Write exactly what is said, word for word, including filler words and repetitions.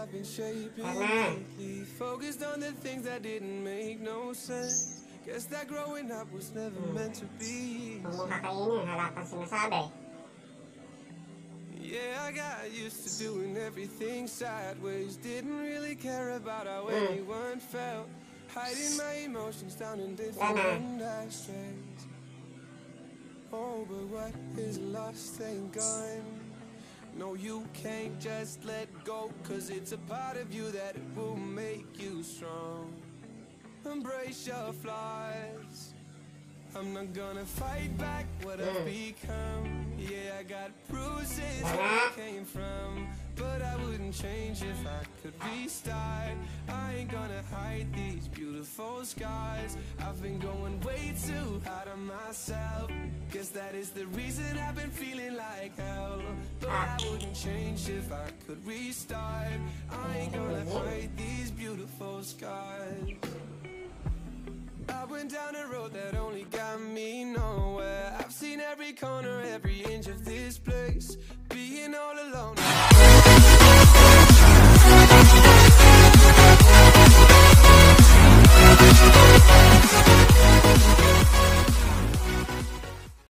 I've been shaping lately, focused on the things that didn't make no sense. Guess that growing up was never meant to be. Huwag mong kakainin, wala kang sinasabi. Yeah, I got used to doing everything sideways. Didn't really care about how anyone felt. Hiding my emotions down in different ashtrays. Oh, but what is lost ain't gone. No, you can't just let go, cause it's a part of you that will make you strong. Embrace your flaws. I'm not gonna fight back what I've become. Yeah, I got bruises where I came from, but I wouldn't change if I could restart. I ain't gonna hide these beautiful scars. I've been going way too hard on myself. Guess that is the reason I've been feeling like hell. But I wouldn't change if I could restart. I ain't gonna hide these beautiful scars. I went down a road that only got me nowhere. I've seen every corner, every inch of this place. Being all alone